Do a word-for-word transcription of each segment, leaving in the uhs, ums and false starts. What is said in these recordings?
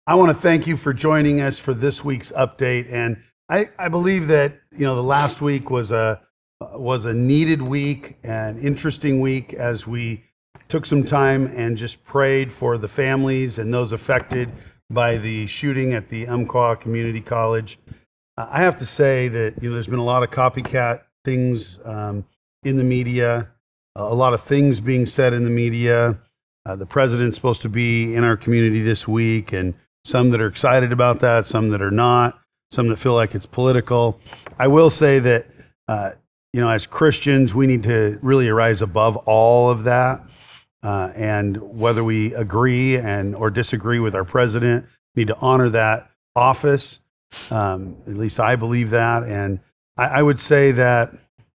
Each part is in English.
I want to thank you for joining us for this week's update. And I, I believe that, you know, the last week was a was a needed week, an interesting week, as we took some time and just prayed for the families and those affected by the shooting at the Umpqua Community College. Uh, I have to say that, you know, there's been a lot of copycat things um, in the media, a lot of things being said in the media. Uh, the president's supposed to be in our community this week, and some that are excited about that, some that are not, some that feel like it's political. I will say that, uh, you know, as Christians, we need to really rise above all of that. Uh, and whether we agree and or disagree with our president, we need to honor that office. Um, at least I believe that. And I, I would say that,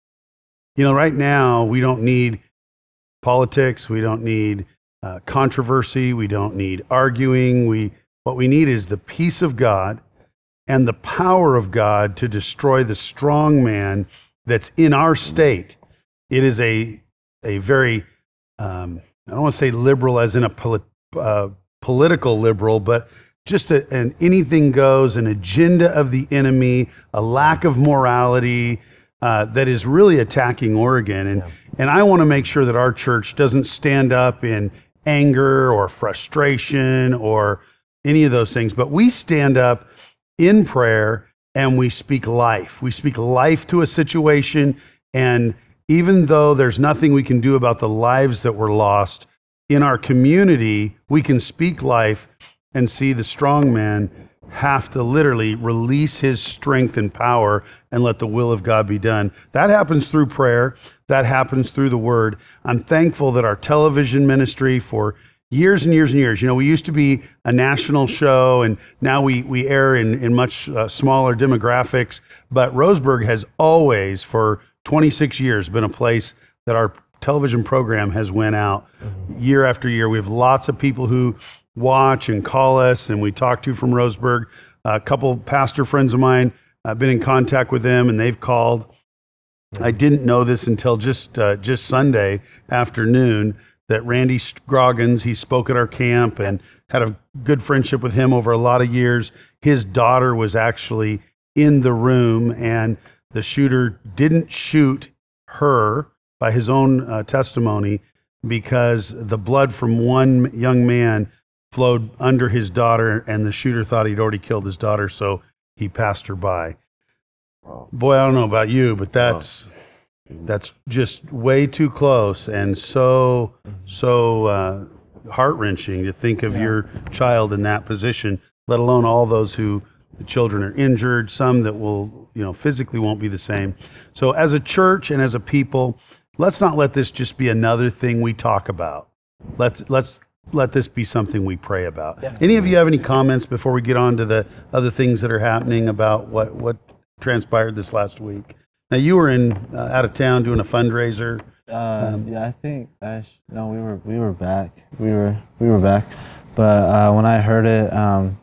you know, right now we don't need politics. We don't need uh, controversy. We don't need arguing. We What we need is the peace of God and the power of God to destroy the strong man that's in our state. It is a a very, um, I don't want to say liberal as in a polit, uh, political liberal, but just a, an anything goes, an agenda of the enemy, a lack of morality uh, that is really attacking Oregon. And, yeah. and I want to make sure that our church doesn't stand up in anger or frustration or any of those things, but we stand up in prayer and we speak life. We speak life to a situation, and even though there's nothing we can do about the lives that were lost in our community, we can speak life and see the strong man have to literally release his strength and power and let the will of God be done. That happens through prayer. That happens through the word. I'm thankful that our television ministry for years and years and years. You know, we used to be a national show, and now we we air in, in much uh, smaller demographics. But Roseburg has always, for twenty-six years, been a place that our television program has went out mm-hmm. year after year. We have lots of people who watch and call us, and we talk to from Roseburg. A couple pastor friends of mine, I've been in contact with them, and they've called. Mm-hmm. I didn't know this until just uh, just Sunday afternoon, that Randy Scroggins, he spoke at our camp and had a good friendship with him over a lot of years. His daughter was actually in the room, and the shooter didn't shoot her by his own uh, testimony because the blood from one young man flowed under his daughter, and the shooter thought he'd already killed his daughter, so he passed her by. Wow. Boy, I don't know about you, but that's... Wow. That's just way too close, and so so uh, heart-wrenching to think of yeah. your child in that position, let alone all those who the children are injured, some that will, you know, physically won't be the same. So as a church and as a people, let's not let this just be another thing we talk about. Let's let's let this be something we pray about. Yeah. Any of you have any comments before we get on to the other things that are happening about what what transpired this last week? Now, you were in uh, out of town doing a fundraiser. Uh, um, yeah, I think I sh- no, we were we were back. We were we were back, but uh, when I heard it, um,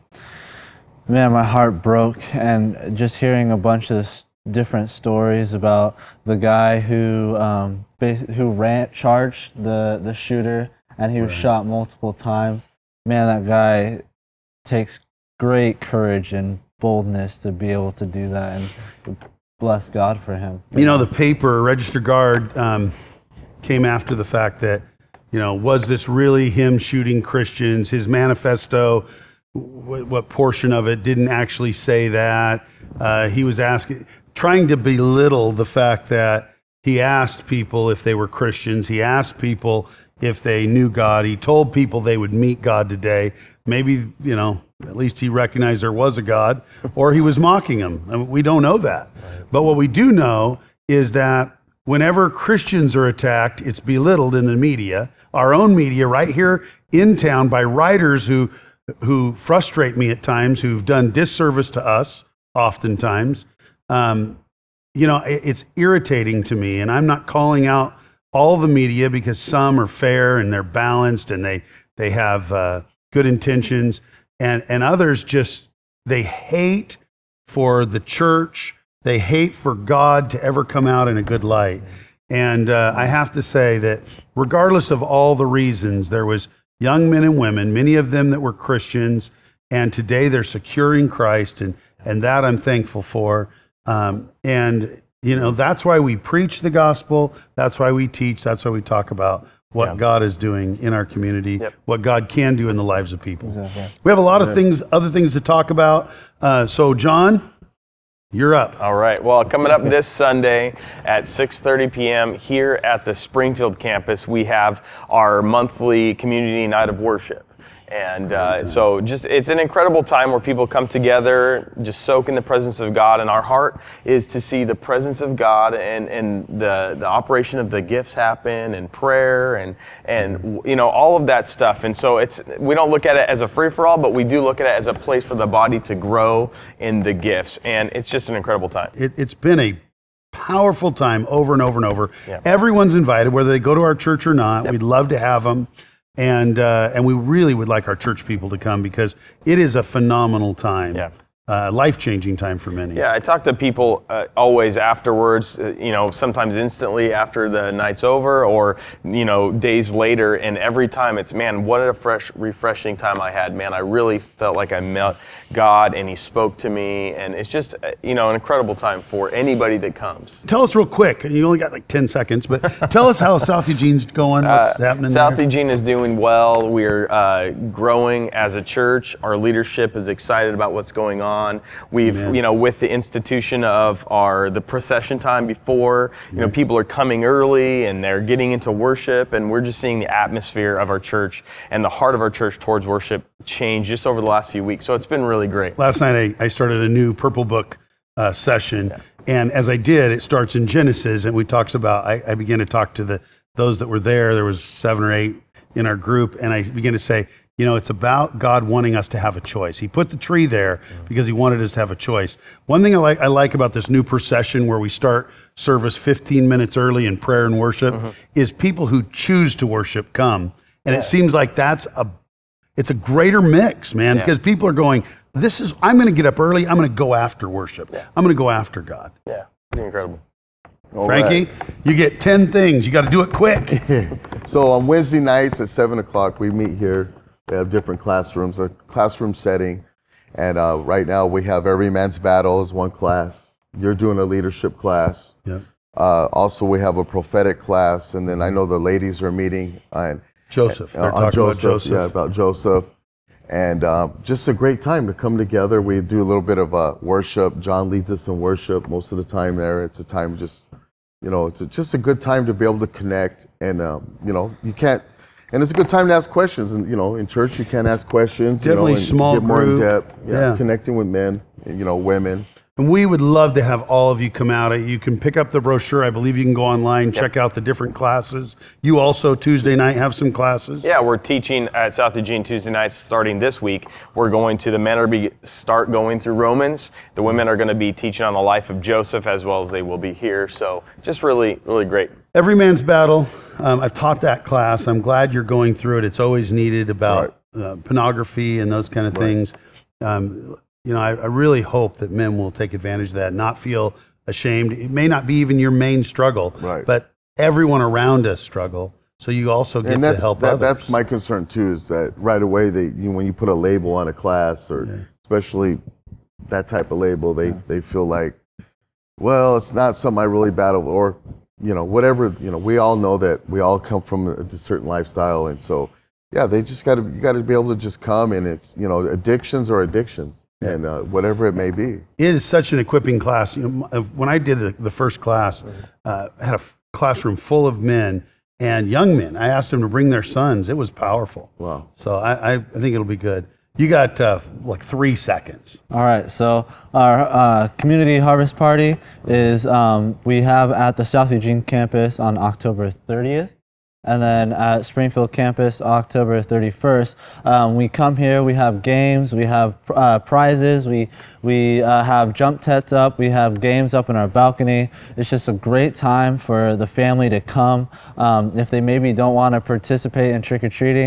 man, my heart broke, and just hearing a bunch of s- different stories about the guy who um, ba- who ran charged the the shooter, and he was right. shot multiple times. Man, that guy takes great courage and boldness to be able to do that, and bless God for him. You know, the paper, Register Guard, um, came after the fact that, you know, was this really him shooting Christians? His manifesto, what, what portion of it didn't actually say that? Uh, he was asking, trying to belittle the fact that he asked people if they were Christians. He asked people if they knew God. He told people they would meet God today. Maybe, you know, at least he recognized there was a God, or he was mocking him. I mean, we don't know that. But what we do know is that whenever Christians are attacked, it's belittled in the media, our own media right here in town, by writers who who frustrate me at times, who've done disservice to us oftentimes. Um, you know, it, it's irritating to me, and I'm not calling out all the media because some are fair and they're balanced and they they have uh, good intentions. And and others just, they hate for the church, they hate for God to ever come out in a good light. And uh, I have to say that regardless of all the reasons, there was young men and women, many of them that were Christians, and today they're secure in Christ, and and that I'm thankful for. Um, and you know, that's why we preach the gospel. That's why we teach. That's why we talk about what Yeah. God is doing in our community, Yep. what God can do in the lives of people. Exactly. We have a lot of things, other things to talk about. Uh, so, John, you're up. All right. Well, coming up this Sunday at six thirty p.m. here at the Springfield campus, we have our monthly community night of worship. And uh, so just it's an incredible time where people come together, just soak in the presence of God. And our heart is to see the presence of God and, and the, the operation of the gifts happen, and prayer and, and you know, all of that stuff. And so it's we don't look at it as a free-for-all, but we do look at it as a place for the body to grow in the gifts. And it's just an incredible time. It, it's been a powerful time over and over and over. Yeah. Everyone's invited, whether they go to our church or not. Yep. We'd love to have them. And uh, and we really would like our church people to come because it is a phenomenal time, Yeah. uh, life-changing time for many. Yeah, I talk to people uh, always afterwards, uh, you know, sometimes instantly after the night's over or, you know, days later. And every time it's, man, what a fresh, refreshing time I had. Man, I really felt like I met God and he spoke to me. And it's just, uh, you know, an incredible time for anybody that comes. Tell us real quick. You only got like ten seconds, but tell us how South Eugene's going. What's Uh, happening South there? Eugene is doing well. We're uh, growing as a church. Our leadership is excited about what's going on. We've, Amen. you know, with the institution of our the procession time before, you know, people are coming early and they're getting into worship, and we're just seeing the atmosphere of our church and the heart of our church towards worship change just over the last few weeks. So it's been really great. Last night I, I started a new Purple Book uh, session, and as I did, it starts in Genesis, and we talks about. I, I began to talk to the those that were there. There was seven or eight in our group, and I began to say, you know, it's about God wanting us to have a choice. He put the tree there because he wanted us to have a choice. One thing I like I like about this new procession where we start service fifteen minutes early in prayer and worship Mm-hmm. is people who choose to worship come, and it seems like that's a it's a greater mix, man, Yeah. because people are going, this is, I'm going to get up early. I'm going to go after worship. Yeah. I'm going to go after God. Yeah, pretty incredible. All Frankie, right. you get ten things. You got to do it quick. So on Wednesday nights at seven o'clock, we meet here. We have different classrooms, a classroom setting. And uh, right now we have Every Man's Battle as one class. You're doing a leadership class. Yep. Uh, also, we have a prophetic class. And then I know the ladies are meeting on, Joseph. They're uh, on talking Joseph. about Joseph. Yeah, about Joseph. And uh, just a great time to come together. We do a little bit of uh, worship. John leads us in worship most of the time there. It's a time just, you know, it's a, just a good time to be able to connect. And, um, you know, you can't, and it's a good time to ask questions. And, you know, in church, you can ask questions. Definitely you know, and small get more in group. depth. Yeah, Yeah. connecting with men, you know, women. And we would love to have all of you come out. You can pick up the brochure. I believe you can go online, check out the different classes. You also, Tuesday night, have some classes. Yeah, we're teaching at South Eugene Tuesday nights starting this week. We're going to, the men are be, start going through Romans. The women are going to be teaching on the life of Joseph as well as they will be here. So just really, really great. Every Man's Battle. Um, I've taught that class. I'm glad you're going through it. It's always needed about uh, pornography and those kind of things. Um, you know, I, I really hope that men will take advantage of that, not feel ashamed. It may not be even your main struggle, Right. but everyone around us struggle. So you also get And to that's help that, others. that's my concern too. Is that right away they you, when you put a label on a class or especially that type of label, they they feel like, well, it's not something I really battle or you know whatever. You know, we all know that we all come from a, a certain lifestyle, and so yeah, they just got to you got to be able to just come and it's you know addictions or addictions and uh, whatever it may be. It is such an equipping class. You know, m- when I did the, the first class, uh, I had a f- classroom full of men and young men. I asked them to bring their sons. It was powerful. Wow. So I, I, I think it'll be good. You got uh, like three seconds. All right, so our uh, community harvest party is um, we have at the South Eugene campus on October thirtieth, and then at Springfield campus October thirty-first. Um, we come here, we have games, we have uh, prizes, we we uh, have jump tents up, we have games up in our balcony. It's just a great time for the family to come. Um, if they maybe don't want to participate in trick-or-treating,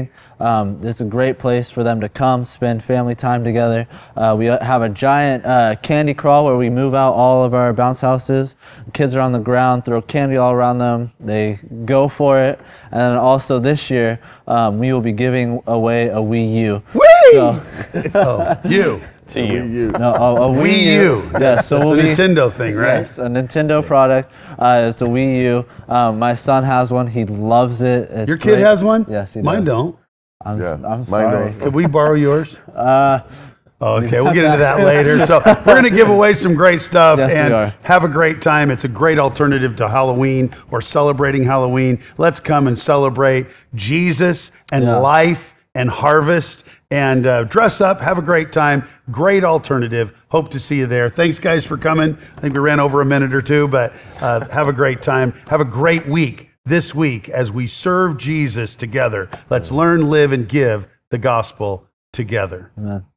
Um, it's a great place for them to come spend family time together. Uh, we have a giant uh, candy crawl where we move out all of our bounce houses. Kids are on the ground, throw candy all around them. They go for it. And then also this year, um, we will be giving away a Wii U. Whee! So, Oh, you. To you. You. no, a, a Wii, Wii U. Yes, so That's we'll a be, Nintendo thing, right? Yes, a Nintendo product. Uh, it's a Wii U. Um, my son has one. He loves it. It's Your kid great. has one? Yes, he Mine does. don't. I'm, Yeah, I'm mine sorry. don't. Could we borrow yours? Uh, Oh, okay, we'll get into that later. So we're going to give away some great stuff Yes, we and are. have a great time. It's a great alternative to Halloween or celebrating Halloween. Let's come and celebrate Jesus and Yeah. life and harvest and uh, dress up, have a great time. Great alternative. Hope to see you there. Thanks, guys, for coming. I think we ran over a minute or two, but uh, have a great time. Have a great week this week as we serve Jesus together. Let's learn, live, and give the gospel together. Amen.